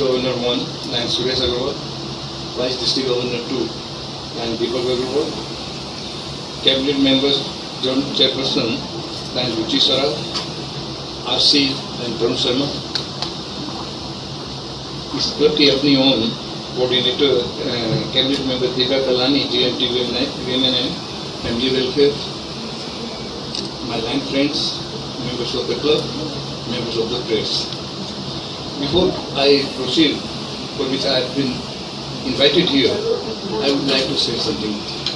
Governor 1, and Suresh Agarwal, Vice District Governor 2, and Deepak Agarwal, Cabinet Members, Joint Chairperson, and Ruchi Saraf, RC and Tarun Sharma. इस club की अपनी own coordinator cabinet member Deepa Kalani, GMT Women and Family Welfare, my line friends, members of the club, members of the press. Before I proceed, for which I have been invited here, I would like to say something.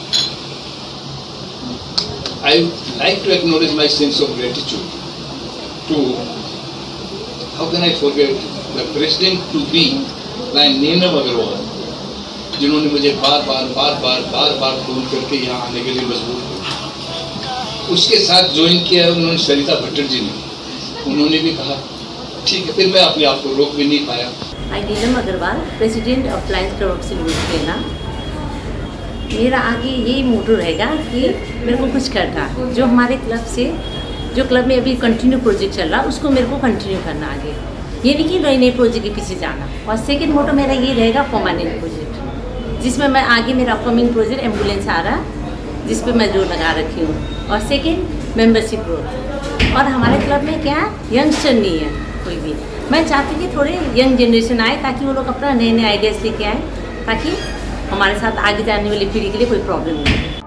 I would like to acknowledge my sense of gratitude to, how can I forget, the president to be, like Neelam Agarwal, जिन्होंने मुझे बार बार phone करके यहाँ आने के लिए मजबूर किया। उसके साथ ज्वाइन किया है उन्होंने सरिता भट्टर जी ने, उन्होंने भी कहा ठीक है, फिर मैं अपने आप को रोक भी नहीं पाया। I Neelam Agarwal, president of Lions Club of Siliguri. मेरा आगे यही मोटो रहेगा कि मेरे को कुछ करना, जो हमारे क्लब से, जो क्लब में अभी कंटिन्यू प्रोजेक्ट चल रहा उसको मेरे को कंटिन्यू करना आगे, ये नहीं कि नए प्रोजेक्ट के पीछे जाना। और सेकंड मोटो मेरा ये रहेगा परमानेंट प्रोजेक्ट, जिसमें मैं आगे मेरा अपकमिंग प्रोजेक्ट एम्बुलेंस आ रहा, जिस पे मैं जोर लगा रखी हूँ। और सेकंड मेंबरशिप ग्रोथ। और हमारे क्लब में क्या यंगस्टर नहीं है कोई भी, मैं चाहती हूँ कि थोड़े यंग जनरेशन आए ताकि वो लोग अपना नए आइडियाज़ लेके आए, ताकि हमारे साथ आगे जाने वाली पीढ़ी के लिए कोई प्रॉब्लम नहीं हो।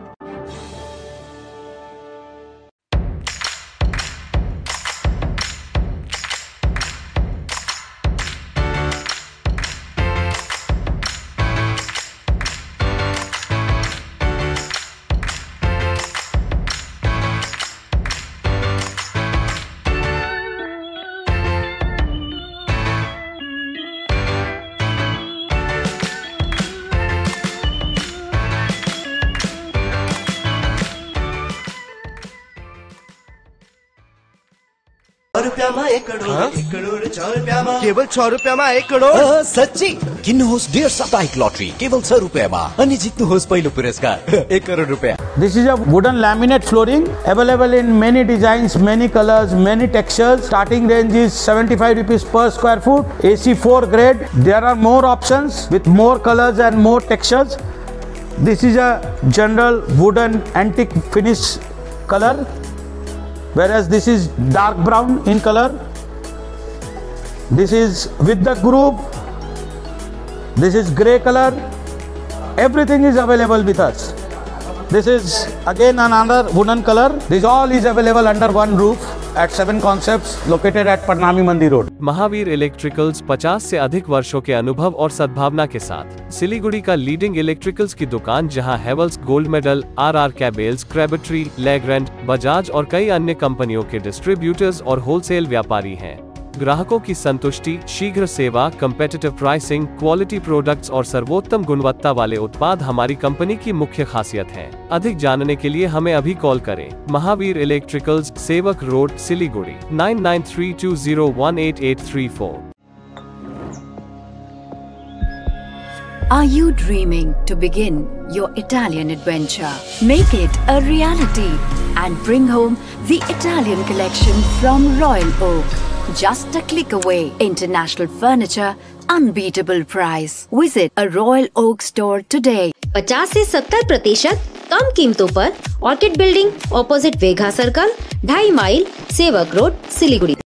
केवल 6 रुपयामा 1 करोड सच्ची किन्नुहोस् डेढ साप्ताहिक लटरी केवल 6 रुपयामा अनि जित्नुहोस् पहिलो पुरस्कार 1 करोड रुपैयाँ। This is a wooden laminate flooring available in many designs, many colors, many textures. Starting range is 75 rupees per square foot. AC4 grade. There are more options with more colors and more textures. This is a general wooden antique finish color, whereas this is dark brown in color. This is with the groove. This is grey color. Everything is available with us. This is again another wooden color. This all is available under one roof at 7 Concepts located at Parnami Mandi Road. Mahavir electricals 50 से अधिक वर्षों के अनुभव और सद्भावना के साथ सिलीगुड़ी का लीडिंग इलेक्ट्रिकल्स की दुकान, जहां Havells, Gold Medal, RR cables, Crabtree, Legrand, Bajaj और कई अन्य कंपनियों के डिस्ट्रीब्यूटर्स और होलसेल व्यापारी हैं। ग्राहकों की संतुष्टि, शीघ्र सेवा, कम्पेटिटिव प्राइसिंग, क्वालिटी प्रोडक्ट्स और सर्वोत्तम गुणवत्ता वाले उत्पाद हमारी कंपनी की मुख्य खासियत है। अधिक जानने के लिए हमें अभी कॉल करें। Mahavir electricals, Sevoke road, Siliguri 9932018834। Are you dreaming to begin your Italian adventure? Make it a reality and bring home the Italian collection from Royal Oak. Just a click away. International furniture, unbeatable price. Visit a Royal Oak store today. 50 से 70% कम कीमतों पर Orchid Building, opposite Vega circle, 2.5 mile, Sevoke road, Siliguri.